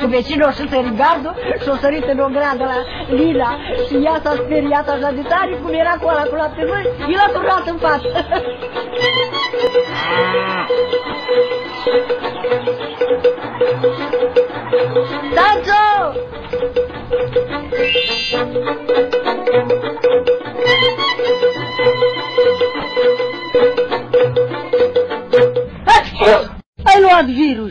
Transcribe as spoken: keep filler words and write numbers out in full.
că vecinul și sărit gardul și-o sărit în o gradă la Lila și ea s-a speriat așa de tare cum era cu ăla cu lapte măi, i l-a turnat în față. Tanțo! Ai luat virus!